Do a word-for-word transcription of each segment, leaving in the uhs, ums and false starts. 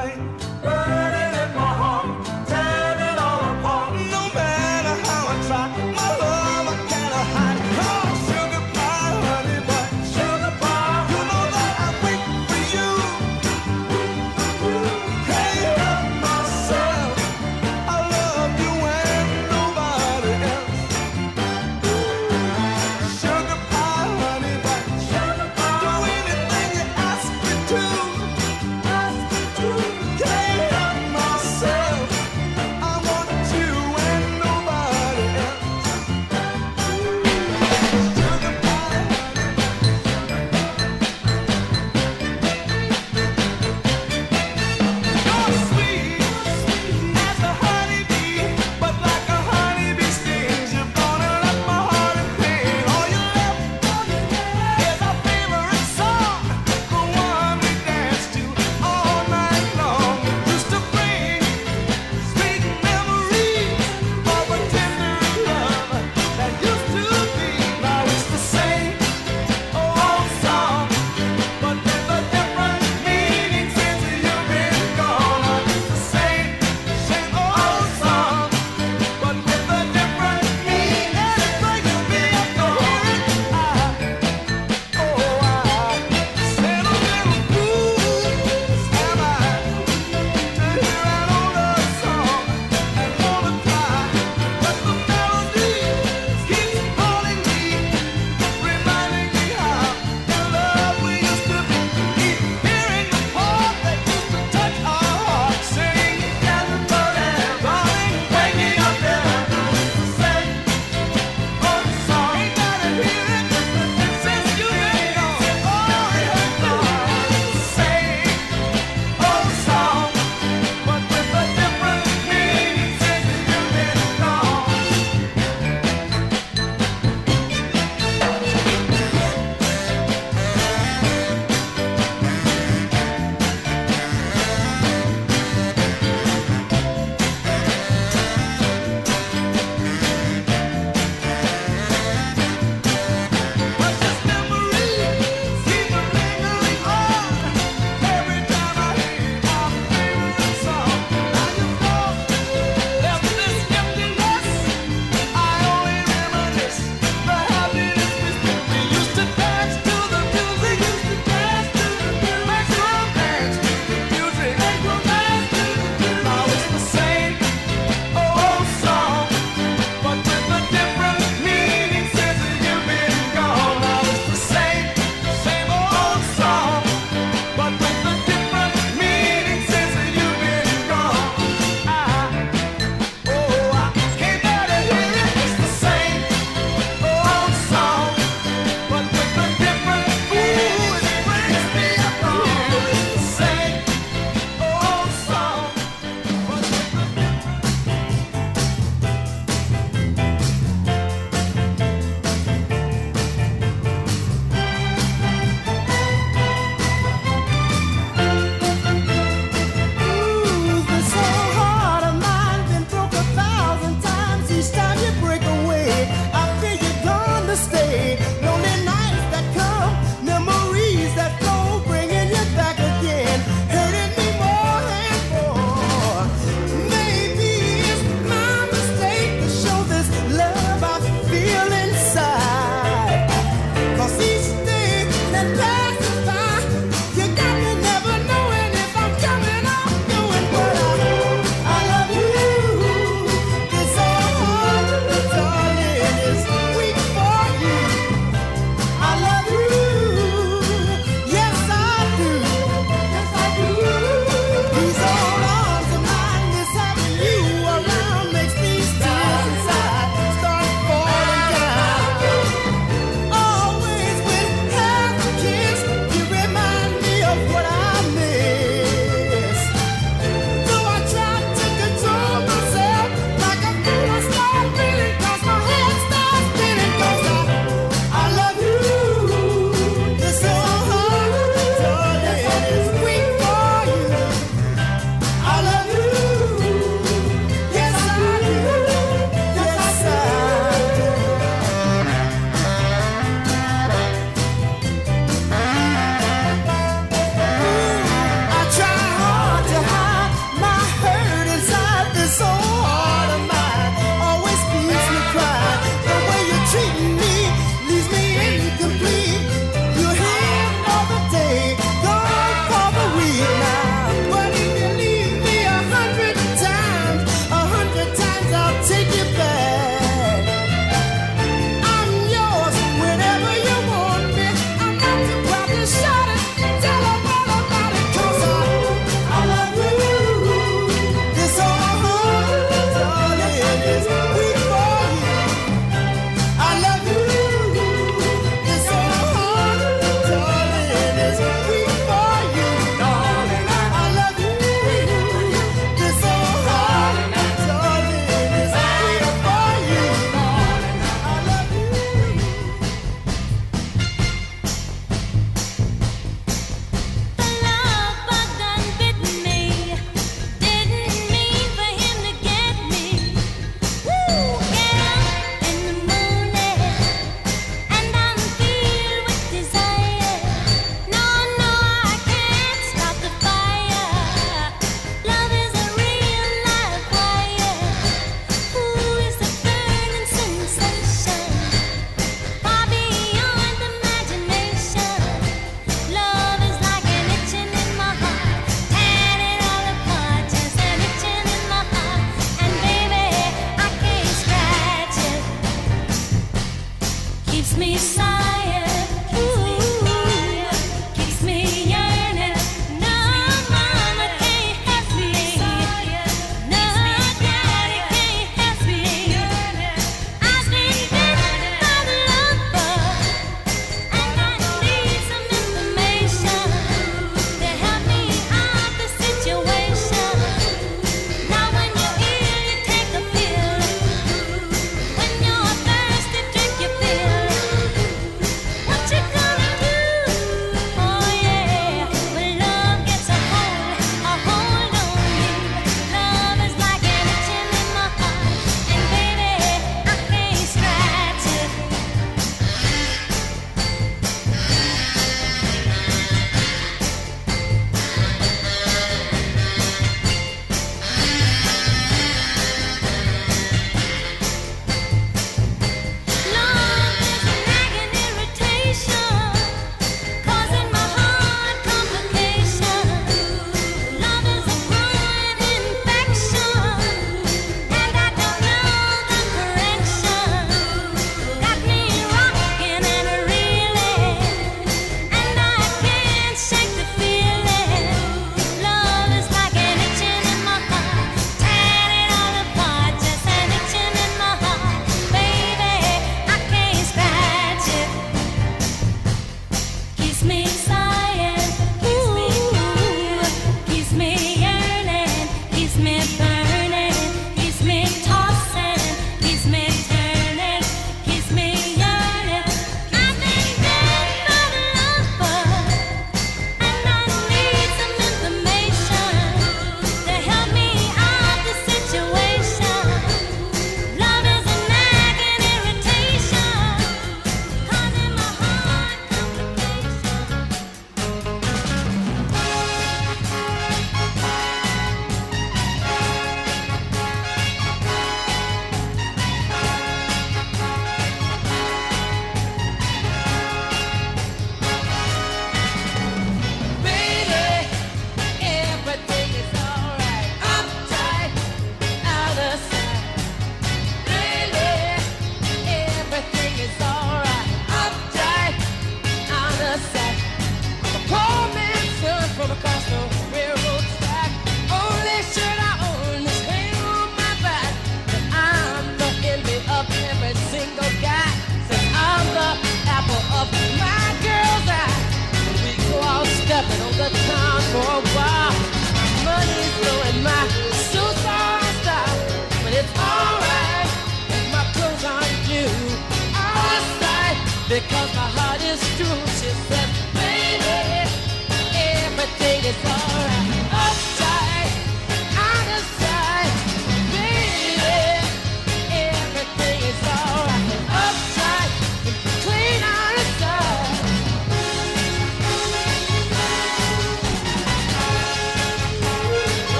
Yeah.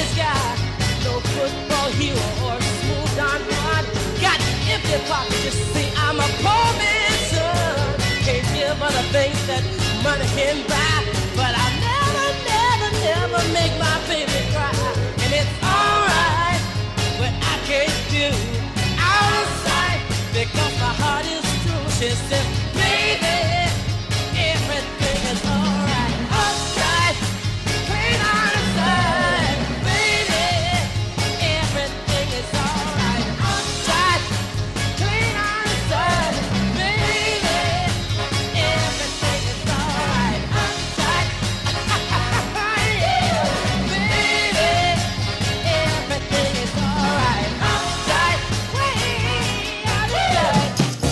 this guy, no football hero or smooth Don Juan. Got empty pockets, you see, I'm a poor man's son. Can't give other things that money can buy, but I'll never, never, never make my baby cry. And it's alright, but I can't do out of sight because my heart is true. She says, baby, everything is alright. Uptight, clean on the side, baby, everything is alright. Uptight, clean on the side, baby, everything is alright. Uptight, yeah, baby, everything is alright. Uptight, way uptight.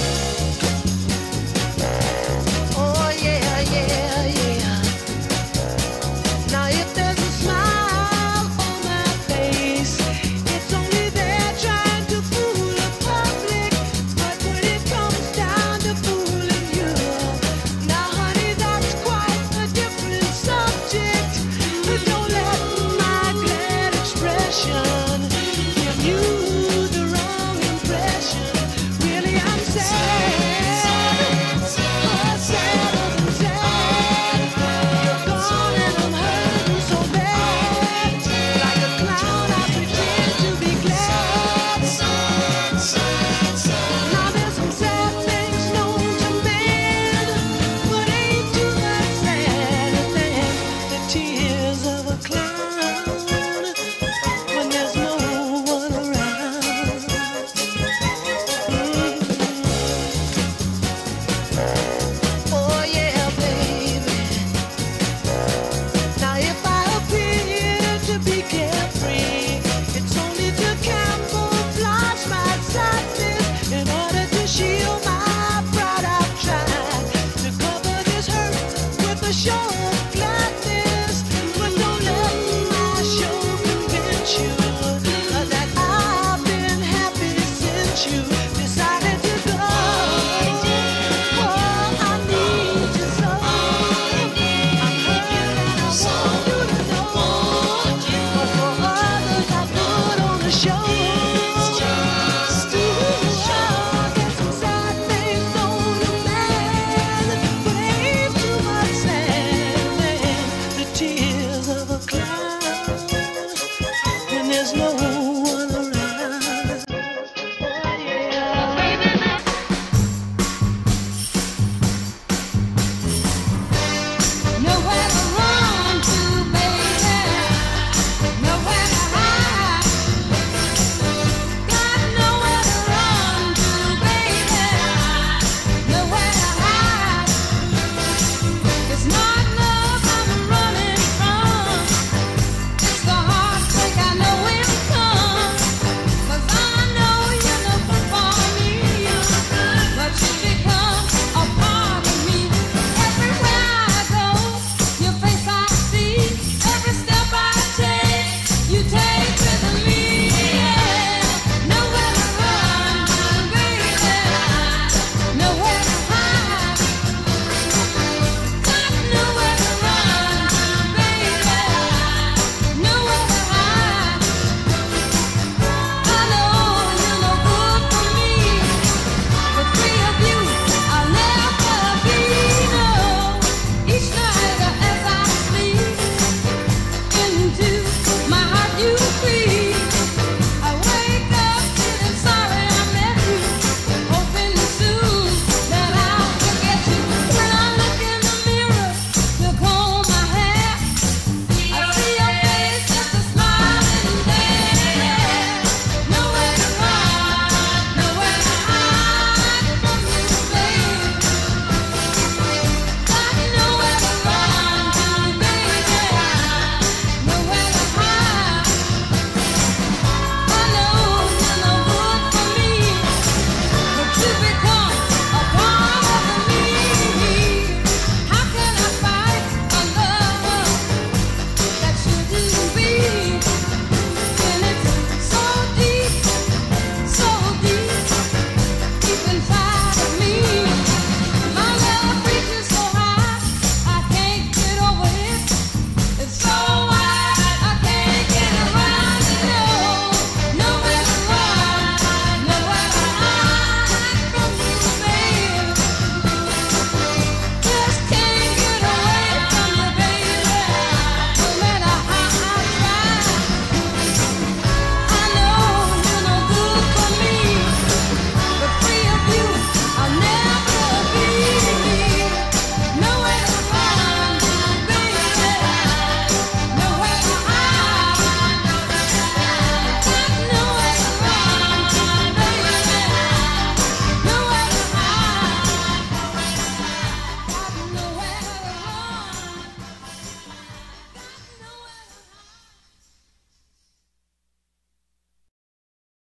Oh yeah, yeah, yeah. Now if there's a smile on my face, it's only there trying to fool the public. But when it comes down to fooling you, now honey, that's quite a different subject. But don't let my glad expression give you the wrong impression. Really, I'm sad. Oh, sadder than sad. You're gone and I'm hurting so bad. Like a clown, I pretend to be glad. Now there's some sad things known to man, but ain't too much sadder than the tears of a clown when there's no one around. Mm. Oh yeah, baby. Now if I appear to be carefree, it's only to camouflage my sadness. In order to shield my pride, I've tried to cover this hurt with a show of gladness. But don't let my show convince you that I've been happy since you decided to go. Oh, I need you so. I'm hurt and I want you to know. But for others I put on the show. Ooh, there's some sad things known to man, but ain't too much sadder than the tears of a clown when there's no